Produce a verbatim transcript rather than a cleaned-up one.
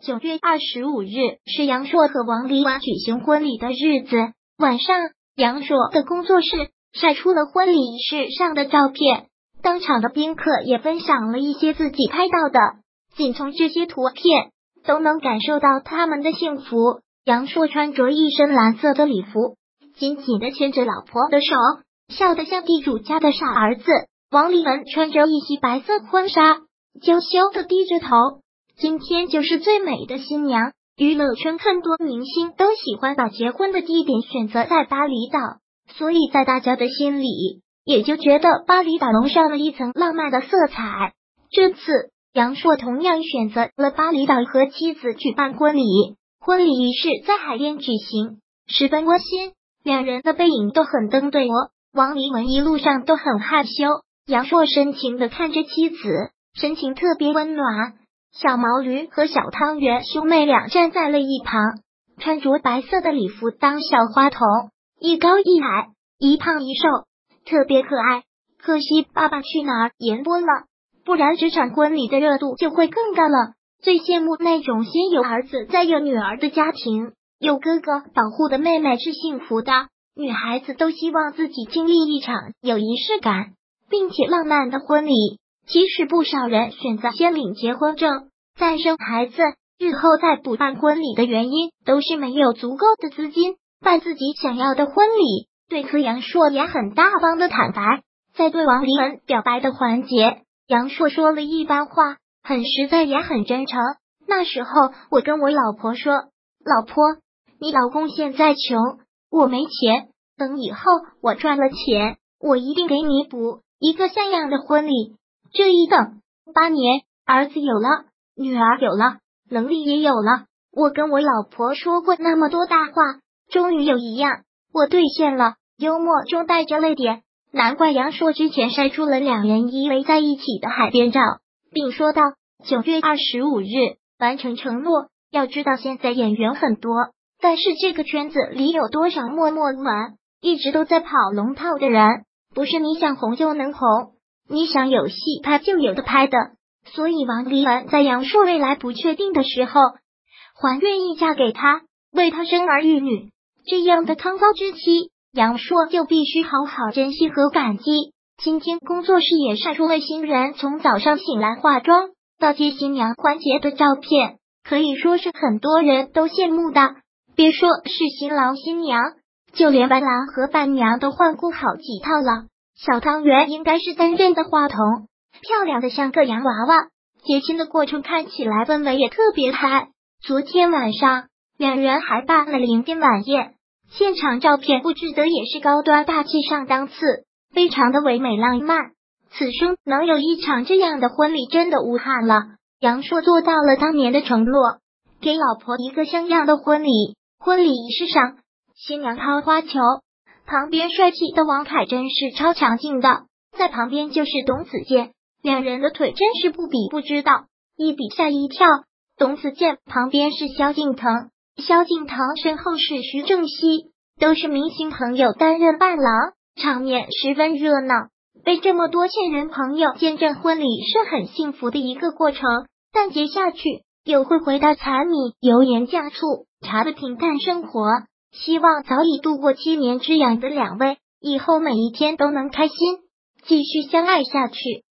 九月二十五日是杨烁和王梨婉举行婚礼的日子。晚上，杨烁的工作室晒出了婚礼仪式上的照片，当场的宾客也分享了一些自己拍到的，仅从这些图片都能感受到他们的幸福。杨烁穿着一身蓝色的礼服，紧紧地牵着老婆的手，笑得像地主家的傻儿子。王梨婉穿着一袭白色婚纱，娇羞地低着头。今天就是最美的新娘。娱乐圈很多明星都喜欢把结婚的地点选择在巴厘岛，所以在大家的心里也就觉得巴厘岛笼上了一层浪漫的色彩。这次杨烁同样选择了巴厘岛和妻子举办婚礼，婚礼仪式在海边举行，十分温馨，两人的背影都很登对哦。王梨婉一路上都很害羞，杨烁深情地看着妻子，神情特别温暖。小毛驴和小汤圆兄妹俩站在了一旁，穿着白色的礼服当小花童，一高一矮，一胖一瘦，特别可爱。可惜《爸爸去哪儿》延播了，不然这场婚礼的热度就会更高了。最羡慕那种先有儿子再有女儿的家庭，有哥哥保护的妹妹是幸福的。女孩子都希望自己经历一场有仪式感并且浪漫的婚礼。其实不少人选择先领结婚证再生孩子，日后再补办婚礼的原因都是没有足够的资金办自己想要的婚礼。对此杨烁也很大方的坦白，在对王梨婉表白的环节，杨烁说了一番话，很实在也很真诚。那时候我跟我老婆说，老婆，你老公现在穷，我没钱，等以后我赚了钱，我一定给你补一个像样的婚礼。这一等八年，儿子有了，女儿有了，能力也有了。我跟我老婆说过那么多大话，终于有一样我兑现了。幽默中带着泪点，难怪杨烁之前晒出了两人依偎在一起的海边照，并说道九月二十五日完成承诺。要知道现在演员很多，但是这个圈子里有多少默默无闻一直都在跑龙套的人，不是你想红就能红，你想有戏拍就有的拍的。所以王梨婉在杨烁未来不确定的时候，还愿意嫁给他，为他生儿育女，这样的康高之妻，杨烁就必须好好珍惜和感激。今天工作室也晒出了新人从早上醒来化妆到接新娘环节的照片，可以说是很多人都羡慕的。别说是新郎新娘，就连伴郎和伴娘都换过好几套了。小汤圆应该是担任的话筒，漂亮的像个洋娃娃。接亲的过程看起来氛围也特别嗨。昨天晚上两人还办了临宾晚宴，现场照片布置的也是高端大气上档次，非常的唯美浪漫。此生能有一场这样的婚礼真的无憾了。杨烁做到了当年的承诺，给老婆一个像样的婚礼。婚礼仪式上，新娘抛花球，旁边帅气的王凯真是超强劲的，在旁边就是董子健，两人的腿真是不比不知道，一比吓一跳。董子健旁边是萧敬腾，萧敬腾身后是徐正熙，都是明星朋友担任伴郎，场面十分热闹。被这么多亲人朋友见证婚礼是很幸福的一个过程，但接下去又会回到柴米油盐酱醋茶的平淡生活。希望早已度过七年之痒的两位，以后每一天都能开心，继续相爱下去。